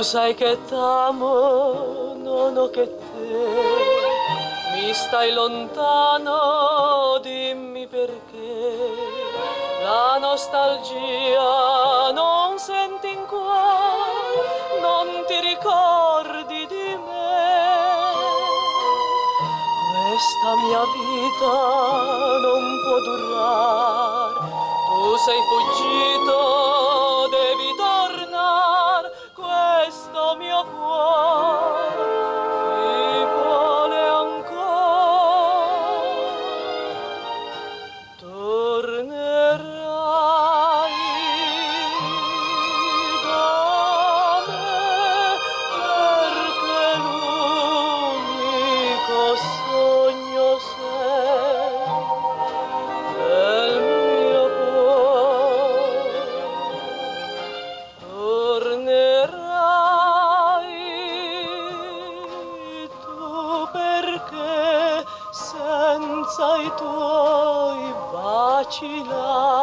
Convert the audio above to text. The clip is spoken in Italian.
Tu sai che t'amo, non ho che te. Mi stai lontano, dimmi perché. La nostalgia non senti in cuore, non ti ricordi di me. Questa mia vita non può durare. Tu sei fuggito, devi tornare. Questo mio cuore ti vuole ancora. Tornerai da me perché l'unico sogno sei del mio cuore. Tornerai tu perché senza i tuoi baci là